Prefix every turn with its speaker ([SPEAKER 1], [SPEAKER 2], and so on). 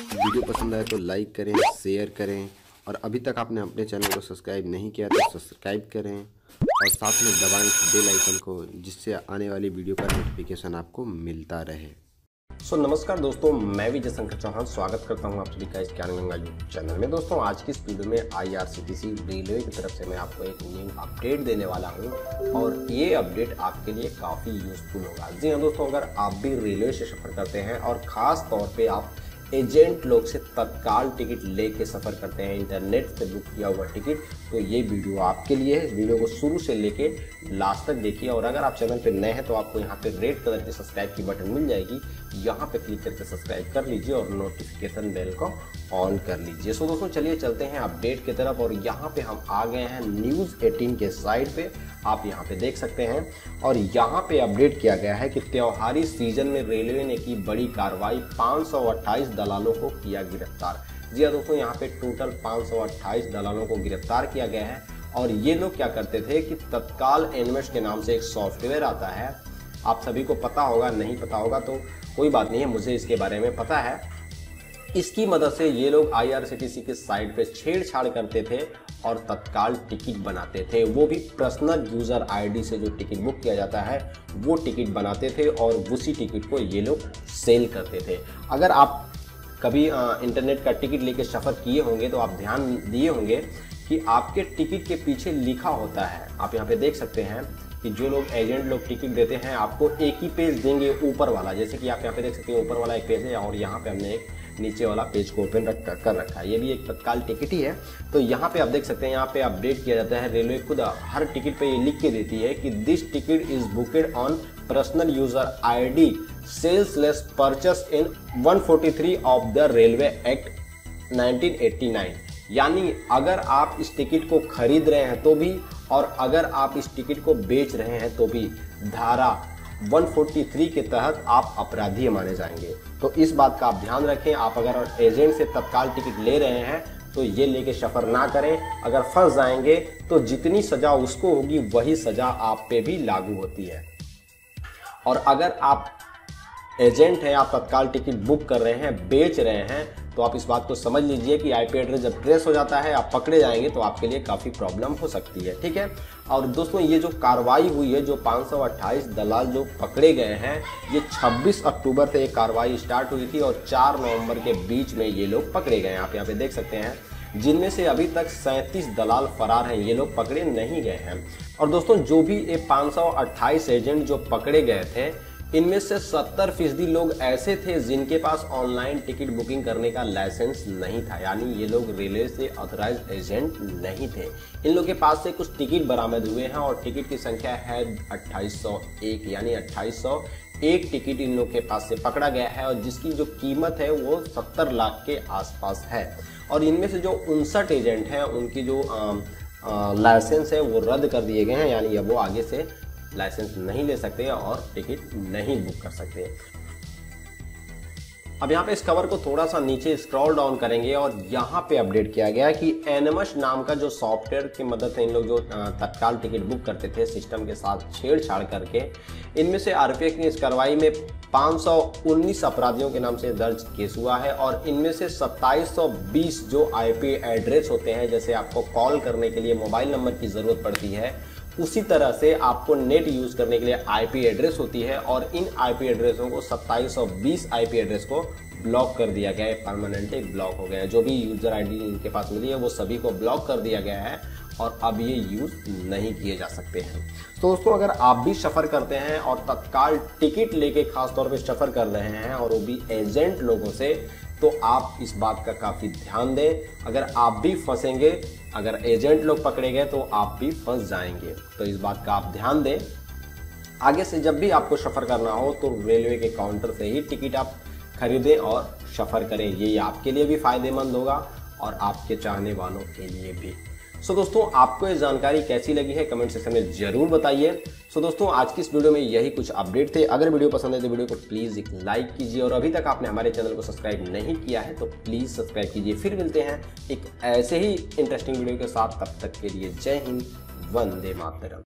[SPEAKER 1] Video पसंद आए तो लाइक करें, शेयर करें और अभी तक आपने अपने चैनल को सब्सक्राइब नहीं किया तो सब्सक्राइब करें और साथ में दबाएं बेल आइकन को, जिससे आने वाली वीडियो का नोटिफिकेशन आपको मिलता रहे।
[SPEAKER 2] नमस्कार दोस्तों, मैं विजय शंकर चौहान स्वागत करता हूं आप सभी का इस ज्ञान गंगा यूट्यूब चैनल में। दोस्तों, आज की इस वीडियो में IRCTC रेलवे की तरफ से मैं आपको एक न्यू अपडेट देने वाला हूं और ये अपडेट आपके लिए काफ़ी यूजफुल होगा। जी हाँ दोस्तों, अगर आप भी रेलवे से सफ़र करते हैं और ख़ास तौर पर आप एजेंट लोग से तत्काल टिकट लेके सफ़र करते हैं, इंटरनेट से बुक किया हुआ टिकट, तो ये वीडियो आपके लिए है। इस वीडियो को शुरू से लेके लास्ट तक देखिए और अगर आप चैनल पे नए हैं तो आपको यहाँ पे रेड कलर की सब्सक्राइब की बटन मिल जाएगी, यहाँ पे क्लिक करके सब्सक्राइब कर लीजिए और नोटिफिकेशन बेल को ऑन कर लीजिए। सो दोस्तों, चलिए चलते हैं अपडेट की तरफ और यहाँ पे हम आ गए हैं न्यूज़ 18 के साइड पे, आप यहाँ पे देख सकते हैं। और यहाँ पे अपडेट किया गया है कि त्योहारी सीजन में रेलवे ने की बड़ी कार्रवाई, 528 दलालों को किया गिरफ्तार। जी हाँ दोस्तों, यहाँ पे टोटल 528 दलालों को गिरफ्तार किया गया है और ये लोग क्या करते थे कि तत्काल इन्वेस्ट के नाम से एक सॉफ्टवेयर आता है, आप सभी को पता होगा, नहीं पता होगा तो कोई बात नहीं है, मुझे इसके बारे में पता है। इसकी मदद से ये लोग IRCTC के साइट पे छेड़छाड़ करते थे और तत्काल टिकट बनाते थे, वो भी पर्सनल यूज़र ID से जो टिकट बुक किया जाता है वो टिकट बनाते थे और उसी टिकट को ये लोग सेल करते थे। अगर आप कभी इंटरनेट का टिकट लेके सफ़र किए होंगे तो आप ध्यान दिए होंगे कि आपके टिकट के पीछे लिखा होता है, आप यहाँ पे देख सकते हैं कि जो लोग एजेंट लोग टिकट देते हैं आपको एक ही पेज देंगे ऊपर वाला, जैसे कि आप यहाँ पे देख सकते हैं ऊपर वाला एक पेज है और यहाँ पे हमने एक नीचे वाला पेज को ओपन कर रखा है, ये भी एक तत्काल टिकट ही है। तो यहाँ पे आप देख सकते हैं, यहाँ पे अपडेट किया जाता है, रेलवे खुद हर टिकट पे ये लिख के देती है कि this ticket is booked on personal user ID sales less purchase in 143 of the railway act 1989। यानी अगर आप इस टिकट को खरीद रहे हैं तो भी और अगर आप इस टिकट को बेच रहे हैं तो भी धारा 143 के तहत आप अपराधी माने जाएंगे। तो इस बात का आप ध्यान रखें। आप अगर एजेंट से तत्काल टिकट ले रहे हैं तो ये लेके सफ़र ना करें, अगर फंस जाएंगे तो जितनी सज़ा उसको होगी वही सज़ा आप पे भी लागू होती है। और अगर आप एजेंट हैं, आप तत्काल टिकट बुक कर रहे हैं, बेच रहे हैं, तो आप इस बात को समझ लीजिए कि IP एड्रेस जब ट्रेस हो जाता है, आप पकड़े जाएंगे तो आपके लिए काफ़ी प्रॉब्लम हो सकती है, ठीक है। और दोस्तों, ये जो कार्रवाई हुई है, जो 528 दलाल जो पकड़े गए हैं, ये 26 अक्टूबर से ये कार्रवाई स्टार्ट हुई थी और 4 नवंबर के बीच में ये लोग पकड़े गए हैं। आप यहाँ पे देख सकते हैं, जिनमें से अभी तक 37 दलाल फरार हैं, ये लोग पकड़े नहीं गए हैं। और दोस्तों, जो भी ये 528 एजेंट जो पकड़े गए थे, इनमें से 70% लोग ऐसे थे जिनके पास ऑनलाइन टिकट बुकिंग करने का लाइसेंस नहीं था, यानी ये लोग रेलवे से ऑथराइज्ड एजेंट नहीं थे। इन लोगों के पास से कुछ टिकट बरामद हुए हैं और टिकट की संख्या है 2801, यानी 2801 टिकट इन लोग के पास से पकड़ा गया है और जिसकी जो कीमत है वो 70 लाख के आसपास है। और इनमें से जो 59 एजेंट हैं, उनकी जो लाइसेंस है वो रद्द कर दिए गए हैं, यानी अब वो आगे से लाइसेंस नहीं ले सकते और टिकट नहीं बुक कर सकते। अब यहाँ पे इस कवर को थोड़ा सा नीचे स्क्रॉल डाउन करेंगे और यहाँ पे अपडेट किया गया है कि NMS नाम का जो सॉफ्टवेयर की मदद से इन लोग जो तत्काल टिकट बुक करते थे सिस्टम के साथ छेड़छाड़ करके, इनमें से RPF की इस कार्रवाई में 519 अपराधियों के नाम से दर्ज केस हुआ है और इनमें से 2720 जो IP एड्रेस होते हैं, जैसे आपको कॉल करने के लिए मोबाइल नंबर की ज़रूरत पड़ती है, उसी तरह से आपको नेट यूज़ करने के लिए IP एड्रेस होती है और इन IP एड्रेसों को 2720 IP एड्रेस को ब्लॉक कर दिया गया है, परमानेंटली ब्लॉक हो गया है। जो भी यूज़र ID इनके पास मिली है वो सभी को ब्लॉक कर दिया गया है और अब ये यूज़ नहीं किए जा सकते हैं। तो दोस्तों, अगर आप भी सफ़र करते हैं और तत्काल टिकट लेके खास तौर पे सफ़र कर रहे हैं और वो भी एजेंट लोगों से, तो आप इस बात का काफ़ी ध्यान दें। अगर आप भी फंसेंगे, अगर एजेंट लोग पकड़े गए तो आप भी फंस जाएंगे, तो इस बात का आप ध्यान दें। आगे से जब भी आपको सफ़र करना हो तो रेलवे के काउंटर से ही टिकट आप खरीदें और सफ़र करें, ये आपके लिए भी फ़ायदेमंद होगा और आपके चाहने वालों के लिए भी। सो दोस्तों, आपको ये जानकारी कैसी लगी है कमेंट सेक्शन में ज़रूर बताइए। सो दोस्तों, आज की इस वीडियो में यही कुछ अपडेट थे। अगर वीडियो पसंद है तो वीडियो को प्लीज़ एक लाइक कीजिए और अभी तक आपने हमारे चैनल को सब्सक्राइब नहीं किया है तो प्लीज़ सब्सक्राइब कीजिए। फिर मिलते हैं एक ऐसे ही इंटरेस्टिंग वीडियो के साथ, तब तक के लिए जय हिंद, वंदे मातरम।